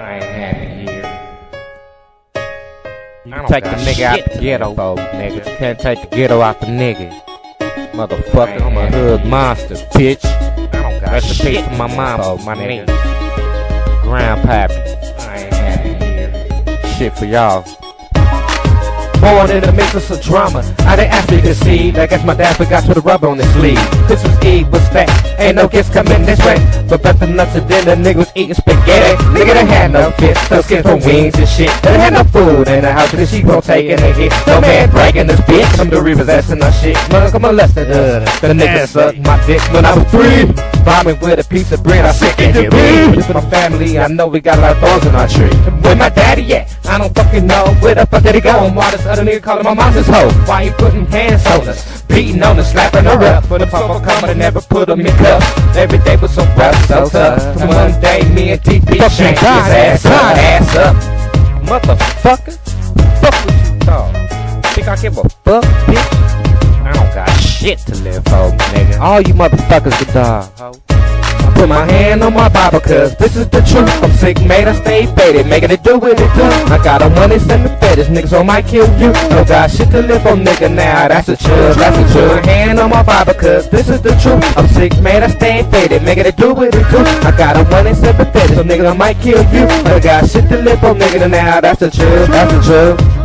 I ain't happy here. You can take the nigga out the ghetto, nigga. You can't take the ghetto out the nigga. Motherfucker, I'm a hood monster, bitch. I don't got Rest in shit. peace to my mama, my nigga. Grandpappy. I ain't happy here. Shit for y'all. Born in the mix of some drama, I didn't ask you to see. I guess my dad forgot to put the rubber on his sleeve. Christmas Eve was fat, ain't no gifts coming this way. But better nuts than the nigga was eating spaghetti. Nigga done had no fish, no skin from wings and shit. They had no food in the house, and she gon' taking a hit. No man breaking this bitch, I'm the repossessing her shit. Mother molested her, the nigga sucked my dick when I was 3. Bombing with a piece of bread, I said, can you be? For my family, I know we got a lot of thorns in our tree. Where my daddy at? I don't fucking know. Where the fuck did he go? And why this other nigga calling my mom's his hoe? Why he putting hands on us? Beating on us, slapping her up. For the papa come and never put him in cuffs. Every day was so rough, so tough. And one day, me and DP changed his ass up. Motherfucker. Fuck what you thought. Think I give a fuck, bitch? I don't got shit to live for, nigga. All you motherfuckers can die, ho. I put my hand on my Bible, cause this is the truth. I'm sick, made, I stay faded, making it do what it do. I got a money, send the fetish, niggas so might kill you. No got shit to live for, nigga, now that's the truth, that's the truth. Put my hand on my Bible, cause this is the truth. I'm sick, made, I stay faded, making it do what it do. I got a money, send the fetish, so niggas I might kill you. No got shit to live for, nigga, now that's the truth, that's the truth.